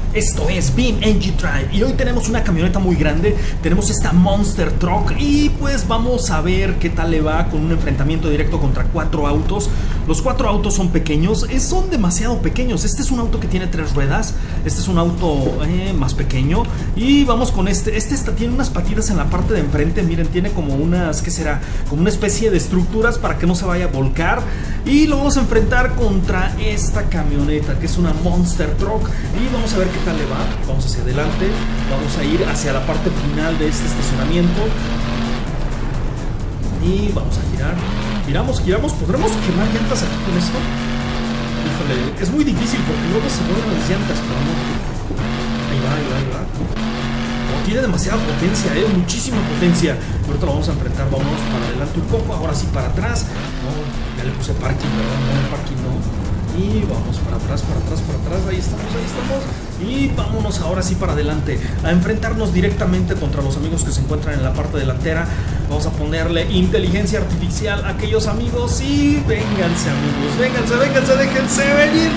Esto es BeamNG Drive y hoy tenemos una camioneta muy grande, tenemos esta Monster Truck y pues vamos a ver qué tal le va con un enfrentamiento directo contra 4 autos. Los 4 autos son pequeños, son demasiado pequeños. Este es un auto que tiene 3 ruedas, este es un auto más pequeño y vamos con este tiene unas patitas en la parte de enfrente, miren, tiene como unas, ¿qué será? Como una especie de estructuras para que no se vaya a volcar y lo vamos a enfrentar contra esta camioneta que es una Monster Truck y vamos a ver qué tal le va. Vamos hacia adelante, vamos a ir hacia la parte final de este estacionamiento y vamos a girar. Giramos, ¿podremos quemar llantas aquí con esto? Híjole, es muy difícil porque luego se mueven las llantas, pero no. Ahí va. Oh, tiene demasiada potencia, muchísima potencia. Ahorita lo vamos a enfrentar, vamos para adelante un poco, ahora sí para atrás. No, ya le puse parking, ¿verdad? No, el parking no. Y vamos para atrás, ahí estamos. Y vámonos ahora sí para adelante a enfrentarnos directamente contra los amigos que se encuentran en la parte delantera. Vamos a ponerle inteligencia artificial a aquellos amigos y vénganse amigos, vénganse, déjense venir.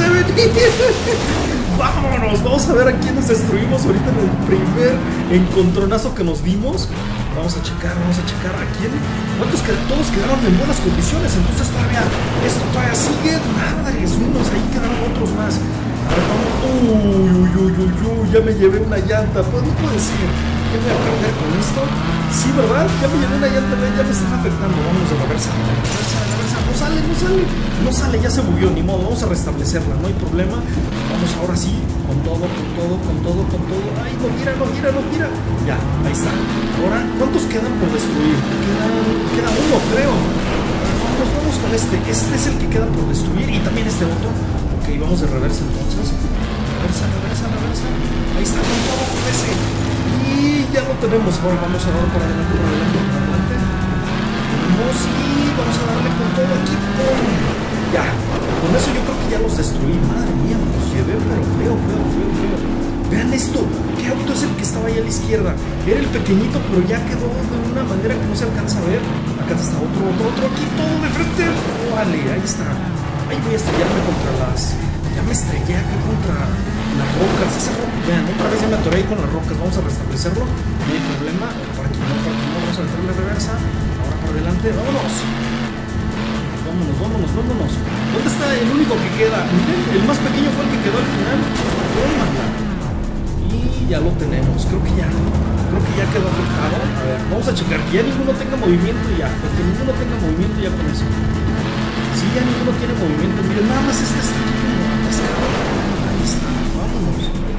Vámonos, vamos a ver a quiénes destruimos ahorita en el primer encontronazo que nos dimos. Vamos a checar a quién. ¿Cuántos quedaron? Todos quedaron en buenas condiciones. Entonces esto todavía sigue. Madres, ahí quedaron otros más. A ver, vamos. Uy, ya me llevé una llanta. Pues no puede ser. ¿Qué voy a perder con esto? Sí, ¿verdad? Ya me llevé una llanta, ya me están afectando. Vamos a reversa. No sale, ya se bugueó, ni modo. Vamos a restablecerla, no hay problema. Vamos ahora sí, con todo. Ay, no gira. Ya, ahí está. Ahora, ¿cuántos quedan por destruir? Queda uno, creo. Vamos con este. Este es el que queda por destruir y también este otro. Ok, vamos de reversa entonces. Reversa. Ahí está, con todo con ese. Y ya lo tenemos. Ahora vamos a dar para adelante. Vamos a darle con todo aquí. ¡Pum! Ya, con eso yo creo que ya los destruí. Madre mía, me los llevé, pero feo. Vean esto, ¿qué auto es el que estaba ahí a la izquierda? Era el pequeñito, pero ya quedó de una manera que no se alcanza a ver. Acá está otro aquí, todo de frente. Vale, ahí está. Ahí voy a estrellarme contra las... Ya me estrellé acá contra las rocas. Vean, otra vez ya me atoré ahí con las rocas. Vamos a restablecerlo. No hay problema. Por aquí no. Vamos a meterle reversa. Ahora para adelante, vámonos. ¿Dónde está el único que queda? Miren, el más pequeño fue el que quedó al final. Tómala. Y ya lo tenemos. Creo que ya quedó afectado. A ver, vamos a checar que ya ninguno tenga movimiento ya. Porque ninguno tenga movimiento ya con eso. Si ya ninguno tiene movimiento, miren, nada más este está aquí como atascado. Ahí está, vámonos.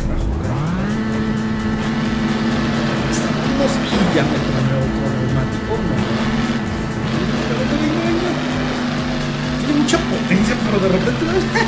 Ahí está, vámonos. Y ya me trae otro neumático. Venga. Tiene mucha potencia, pero de repente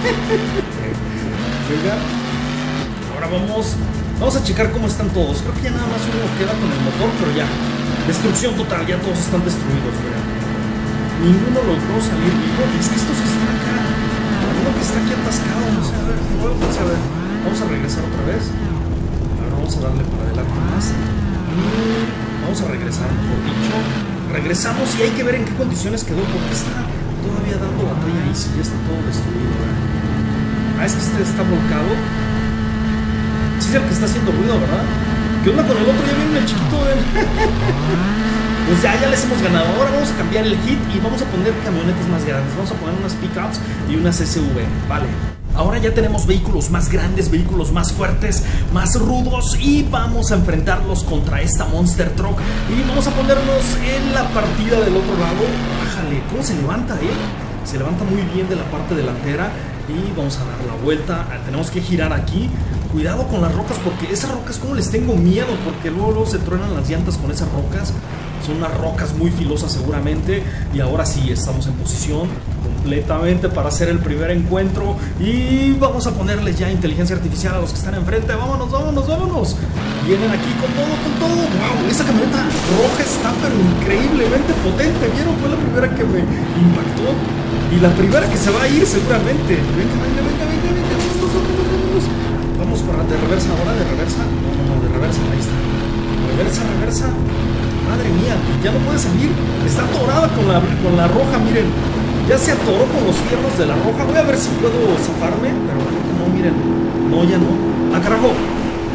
venga. Ahora vamos a checar cómo están todos. Creo que ya nada más uno queda con el motor, pero ya. Destrucción total, ya todos están destruidos, vean. Ninguno logró salir vivo. Es que estos que están acá, uno que está aquí atascado, no sé, a ver. Vamos a regresar otra vez. Ahora vamos a darle para adelante más. Y vamos a regresar, mejor dicho. Regresamos y hay que ver en qué condiciones quedó, porque está todavía dando batalla ahí, si ya está todo destruido. Es que este está volcado. Sí es el que está haciendo ruido, ¿verdad? ¿Qué onda con el otro? Ya viene el chiquito, Pues ya les hemos ganado. Ahora vamos a cambiar el hit y vamos a poner camionetas más grandes. Vamos a poner unas pickups y unas SUV, vale. Ahora ya tenemos vehículos más grandes, vehículos más fuertes, más rudos y vamos a enfrentarlos contra esta Monster Truck y vamos a ponernos en la partida del otro lado. Bájale, ¿cómo se levanta, Se levanta muy bien de la parte delantera y vamos a dar la vuelta. Tenemos que girar aquí. Cuidado con las rocas porque esas rocas, como les tengo miedo, porque luego se truenan las llantas con esas rocas. Son unas rocas muy filosas seguramente. Y ahora sí, estamos en posición completamente para hacer el primer encuentro. Y vamos a ponerles ya inteligencia artificial a los que están enfrente. Vámonos. Vienen aquí con todo. Wow, esa camioneta roja está pero increíblemente potente. ¿Vieron? Fue la primera que me impactó. Y la primera que se va a ir seguramente. Venga. Vamos para de reversa ahora, de reversa. No, de reversa, ahí está. Reversa. Madre mía, ya no puede salir. Está atorada con la roja, miren. Ya se atoró con los fierros de la roja. Voy a ver si puedo zafarme, pero creo que no, miren. No, ya no. Ah, carajo.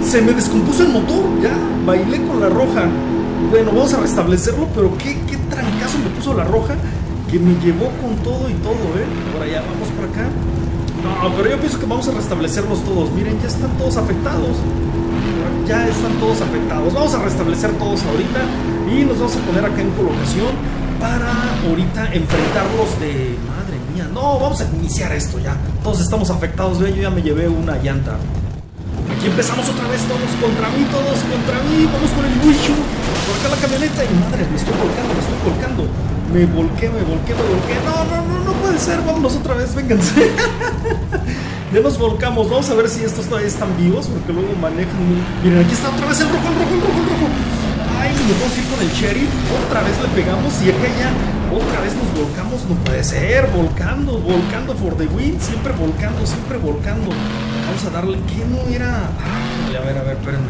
Se me descompuso el motor, ya. Bailé con la roja. Bueno, vamos a restablecerlo, pero qué trancazo me puso la roja, que me llevó con todo y todo, Por allá, vamos por acá. No, pero yo pienso que vamos a restablecerlos todos. Miren, ya están todos afectados. Ya están todos afectados. Vamos a restablecer todos ahorita y nos vamos a poner acá en colocación para ahorita enfrentarlos de... Madre mía, no, vamos a iniciar esto ya. Todos estamos afectados, yo ya me llevé una llanta. Aquí empezamos otra vez, todos contra mí, vamos con el Wishu. Por acá la camioneta y madre, me estoy volcando. Me volqué. No puede ser, vámonos otra vez, vénganse. Ya nos volcamos, vamos a ver si estos todavía están vivos, porque luego manejan muy... Miren, aquí está otra vez el rojo. Ay, nos vamos a ir con el sheriff, otra vez le pegamos y acá ya otra vez nos volcamos, no puede ser, volcando for the win, siempre volcando. Vamos a darle, ¿qué no era? A ver, espérenme.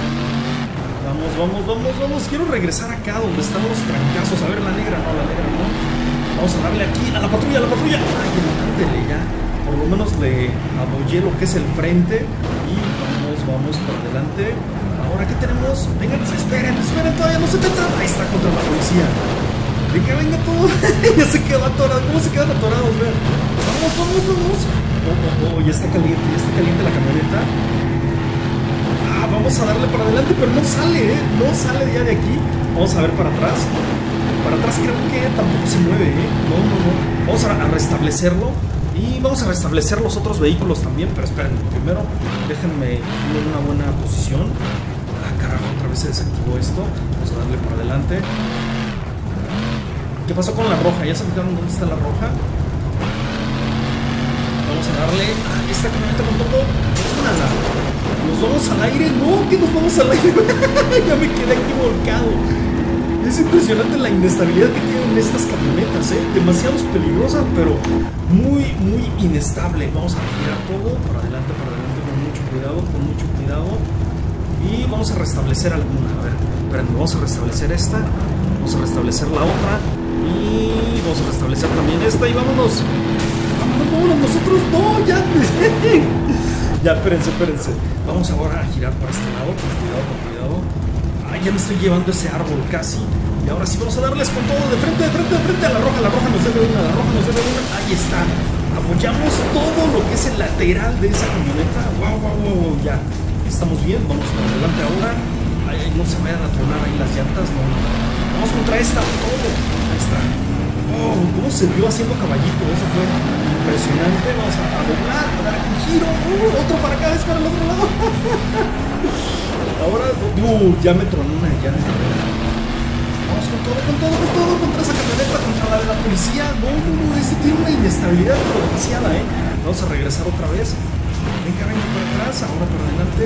Vamos, quiero regresar acá donde están los trancazos. A ver, la negra no. Vamos a darle aquí a la patrulla. Ay, ándele ya. Por lo menos le abollé lo que es el frente. Y vamos por adelante. Ahora, ¿qué tenemos? Vengan, esperen, todavía no se metan. Ahí está, contra la policía. Venga todo. Ya se quedó atorado. ¿Cómo se quedan atorados? Vean. Vamos. Ya está caliente la camioneta. Vamos a darle para adelante, pero no sale, no sale ya de aquí. Vamos a ver para atrás. Para atrás creo que tampoco se mueve, No. Vamos a restablecerlo. Y vamos a restablecer los otros vehículos también. Pero esperen, primero déjenme ir en una buena posición. Carajo, otra vez se desactivó esto. Vamos a darle para adelante. ¿Qué pasó con la roja? ¿Ya se fijaron dónde está la roja? Vamos a darle a esta camioneta con todo. Nos vamos al aire. No, que nos vamos al aire. Ya me quedé aquí volcado. Es impresionante la inestabilidad que tienen estas camionetas, demasiado peligrosas, pero muy inestable. Vamos a girar todo para adelante con mucho cuidado. Y vamos a restablecer alguna. A ver, esperen, vamos a restablecer esta. Vamos a restablecer la otra. Y vamos a restablecer también esta. Y vámonos nosotros. No, ya. Ya, espérense. Vamos ahora a girar para este lado. Con cuidado. Ay, ya me estoy llevando ese árbol casi. Y ahora sí vamos a darles con todo de frente a la roja. La roja nos debe una. Ahí está. Apoyamos todo lo que es el lateral de esa camioneta. Wow, ya. Estamos bien, vamos para adelante ahora. Ay, no se vayan a tronar ahí las llantas. No. Vamos contra esta. Todo. Ahí está. Oh, cómo se vio haciendo caballito. Eso fue impresionante. Vamos a doblar, a dar un giro. Otro para acá, es para el otro lado. Ahora, ya me tronó una llanta. Vamos con todo contra esa camioneta, contra la de la policía. No, este tiene una inestabilidad demasiada, Vamos a regresar otra vez. Venga para atrás, ahora para adelante.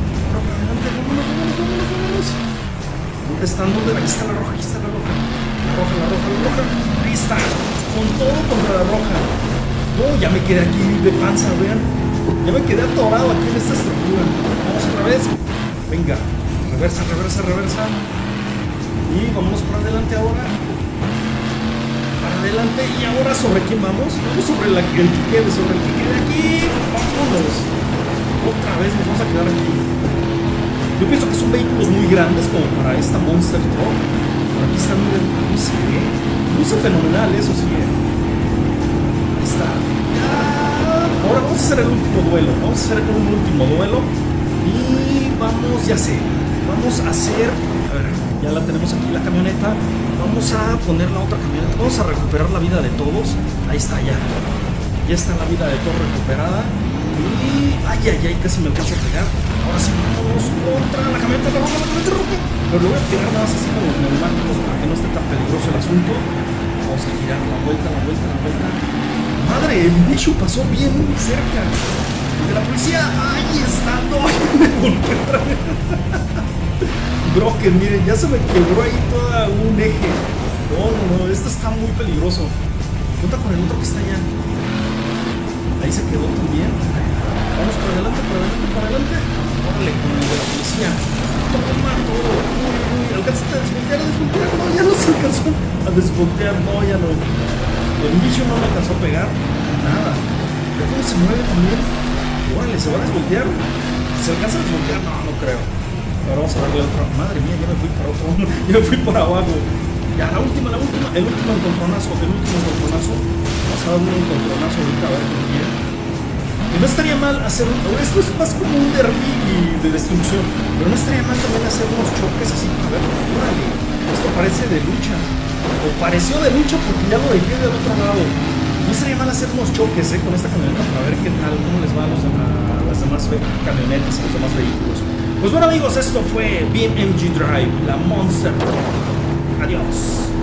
Vámonos. ¿Dónde están? Aquí está la roja. La roja. Ahí está. Con todo contra la roja. No, ya me quedé aquí de panza, vean. Ya me quedé atorado aquí en esta estructura. Vamos otra vez. Venga. Reversa. Y vámonos para adelante ahora. Y ahora, ¿sobre quién vamos? Vamos sobre el que quede aquí. Vámonos. Otra vez nos vamos a quedar aquí. Yo pienso que son vehículos muy grandes como para esta Monster Truck. Por aquí están, luce fenomenal, eso sí, Ahí está. Ahora vamos a hacer el último duelo. Y vamos, ya sé. Vamos a hacer... A ver, ya la tenemos aquí la camioneta. Vamos a poner la otra camioneta. Vamos a recuperar la vida de todos. Ahí está, ya. Ya está la vida de todos recuperada. Y... Ay, casi me alcanza a pegar. Ahora sí, vamos contra la camioneta roja. Pero lo voy a tirar nada más así con los neumáticos para que no esté tan peligroso el asunto. Vamos a girar la vuelta. Madre, el bicho pasó bien cerca. De la policía. Ahí está. No, me golpeé otra vez. Broken, miren, ya se me quebró ahí todo un eje. No, esto está muy peligroso. Cuenta con el otro que está allá. Ahí se quedó también. Vamos para adelante. Órale, con el de la policía. Toma todo. Alcanzaste a desvoltear. No, ya no se alcanzó a desvoltear. No, ya no. El bicho no me alcanzó a pegar. Nada. ¿Pero cómo se mueve también? Órale, se va a desvoltear. ¿Se alcanza a desbloquear? No, no creo. Ahora vamos a darle otra. Madre mía, ya me fui para otro. Ya me fui por abajo. Ya, la última. El último encontronazo. Vamos a darle un encontronazo ahorita a ver con quién. Y no estaría mal hacer. Esto es más como un derby de destrucción. Pero no estaría mal también hacer unos choques así. A ver, órale. Esto parece de lucha. O pareció de lucha porque ya lo dejé del otro lado. No estaría mal hacer unos choques con esta camioneta para ver qué tal, cómo les va a las demás camionetas, a los demás vehículos. Pues bueno amigos, esto fue BeamNG Drive, la Monster. Adiós.